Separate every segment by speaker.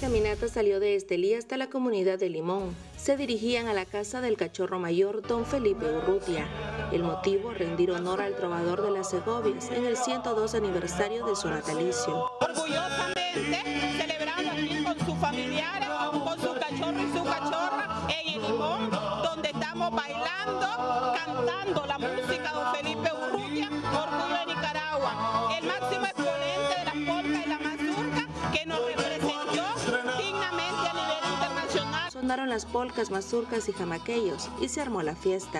Speaker 1: caminata salió de Estelí hasta la comunidad de Limón. Se dirigían a la casa del cachorro mayor, don Felipe Urrutia. El motivo, rendir honor al trovador de las Segovias en el 102 aniversario de su natalicio.
Speaker 2: Orgullosamente celebrando aquí con sus familiares, con su cachorro y su cachorra en el Limón, donde estamos bailando, cantando la música de don Felipe Urrutia, orgullo de Nicaragua, el máximo exponente de las polcas y la mazurca que nos representó dignamente a nivel internacional.
Speaker 1: Sonaron las polcas, mazurcas y jamaqueños y se armó la fiesta.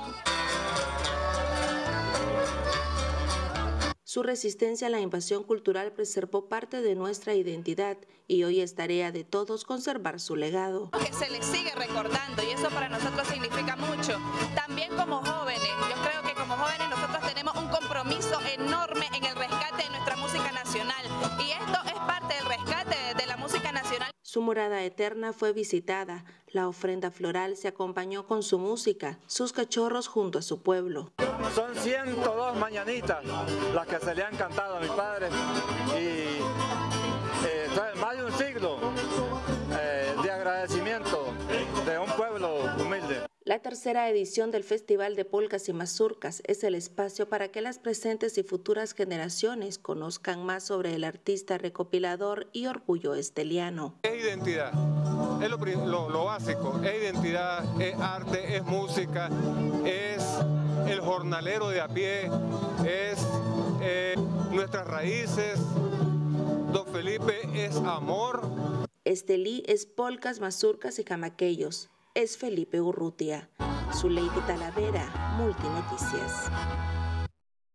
Speaker 1: Su resistencia a la invasión cultural preservó parte de nuestra identidad y hoy es tarea de todos conservar su legado.
Speaker 3: Que se les sigue recordando y eso para nosotros significa mucho. También como jóvenes, yo creo que como jóvenes nosotros tenemos un compromiso enorme en el rescate de nuestra música nacional y esto es parte del rescate de la música nacional.
Speaker 1: Su morada eterna fue visitada, la ofrenda floral se acompañó con su música, sus cachorros junto a su pueblo.
Speaker 4: Son 102 mañanitas las que se le han cantado a mi padre y más de un siglo de agradecimiento de un pueblo humilde.
Speaker 1: La tercera edición del Festival de Polcas y Mazurcas es el espacio para que las presentes y futuras generaciones conozcan más sobre el artista recopilador y orgullo esteliano.
Speaker 5: Es identidad, es lo básico, es identidad, es arte, es música, es el jornalero de a pie, es nuestras raíces. Don Felipe es amor.
Speaker 1: Estelí es polcas, mazurcas y jamaqueños. Es Felipe Urrutia. Zuleika Talavera, Multinoticias.